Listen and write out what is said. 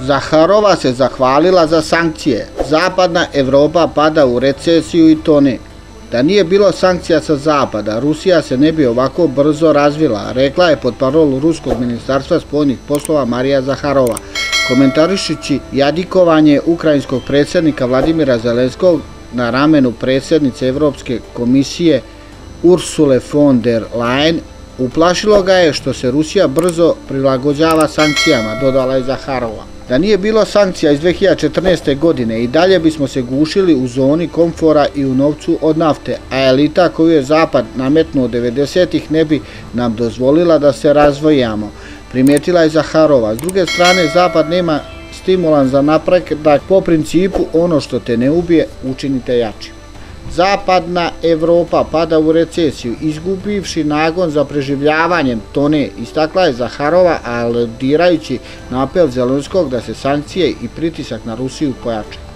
Zaharova se zahvalila za sankcije. Zapadna Evropa pada u recesiju i tone. Da nije bilo sankcija sa zapada, Rusija se ne bi ovako brzo razvila, rekla je portparol Ruskog ministarstva spoljnih poslova Marija Zaharova, komentarišući jadikovanje ukrajinskog predsjednika Vladimira Zelenskog na ramenu predsjednice Evropske komisije Ursule von der Leyen. Uplašilo ga je što se Rusija brzo prilagođava sankcijama, dodala je Zaharova. Da nije bilo sankcija iz 2014. godine i dalje bismo se gušili u zoni komfora i u novcu od nafte, a elita koju je Zapad nametnuo 90-ih ne bi nam dozvolila da se razvijamo, primijetila je Zaharova. S druge strane, Zapad nema stimulans za napredak po principu ono što te ne ubije, učinite jačim. Zapadna Evropa pada u recesiju, izgubivši nagon za preživljavanjem tone, istakla je Zaharova, aludirajući na apel Zelenskog da se sankcije i pritisak na Rusiju pojačaju.